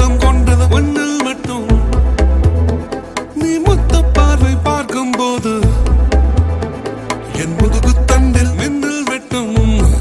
மயக்கம் கொண்டது ஒன்னில் மட்டும் நீ மொத்த பார்வை பார்க்கும் போது என் முதுகு தண்டில் மின்னல் வெட்டும்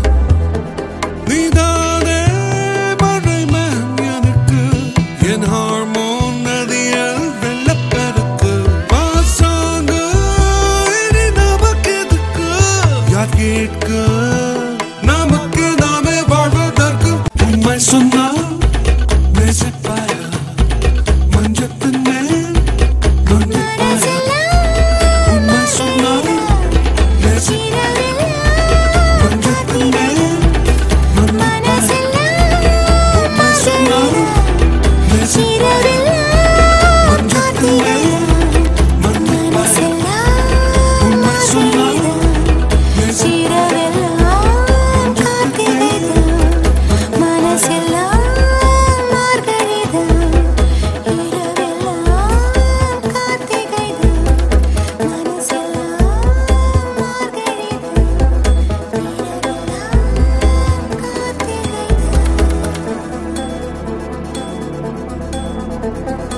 நீதானே மழை மேம் எனக்கு என் ஹார்மோன் நதியில் வெள்ளப்பெருக்கு பாசாங்க இனி நமக்கு எதுக்கு யார் கேட்க நமக்கு நாமே வாழ்வதற்கு உண்மை சொன்னால் நேசிப்பாயா மஞ்சத்தின் மேல் மஞ்சப்பாயா உண்மை சொன்னால் நேசிப்பாயா மஞ்சத்தின் மேல் மஞ்சப்பாயா உண்மை சொன்னால் நேசிப்பாயா மஞ்சத்தின் மேல் மஞ்சப்பாயா உண்மை சொன்னால் நேசிப்பாயா Thank you.